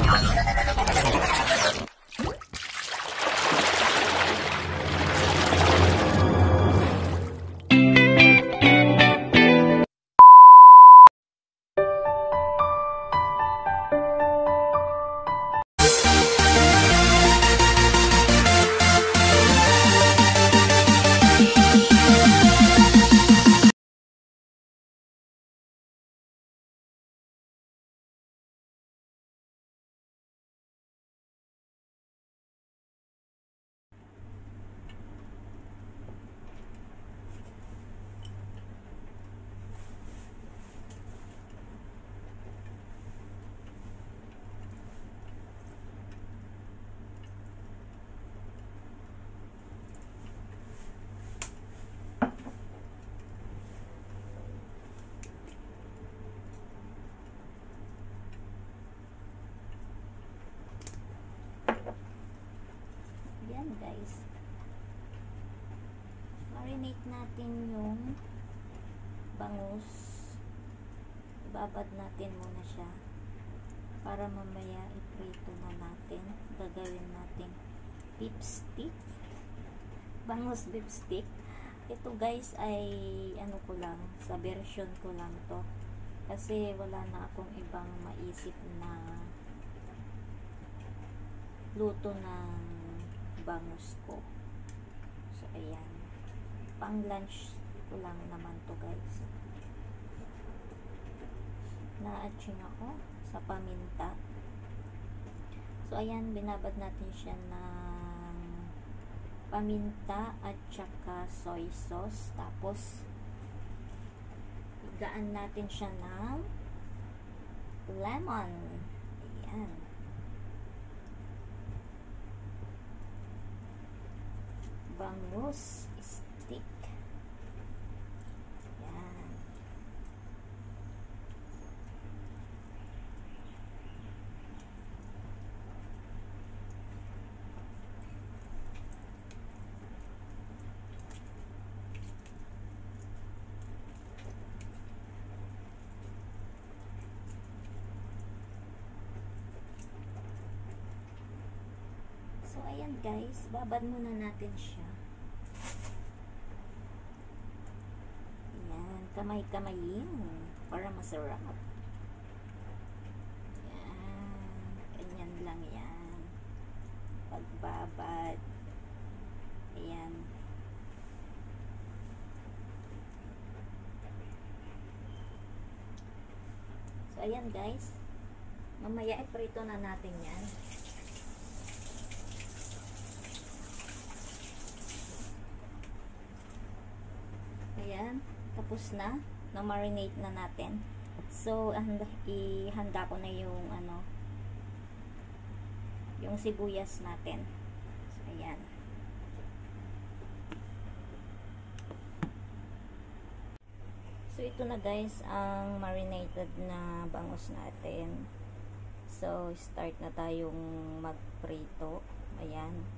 Yan guys, marinate natin yung bangus. Ibabad natin muna siya para mamaya iprito na natin. Gagawin natin beef stick, bangus beef stick. Ito guys ay ano ko lang, sa version ko lang to kasi wala na akong ibang maisip na luto ng bangus ko. So ayan, pang lunch ko lang naman to guys. Na-atching ako sa paminta. So ayan, binabad natin siya ng paminta at saka soy sauce. Tapos igaan natin siya ng lemon. Ayan, bangus stick. Yan. So ayan guys, babad muna natin siya. Kamay-kamayin para masarap. Yan, ganyan lang yan, pagbabad. Ayan, so ayan guys, mamaya iprito na natin yan. Ayan, tapos na marinate na natin. So ihanda ko na yung ano, yung sibuyas natin. So ayan, so ito na guys ang marinated na bangus natin. So start na tayong magprito. Ayan,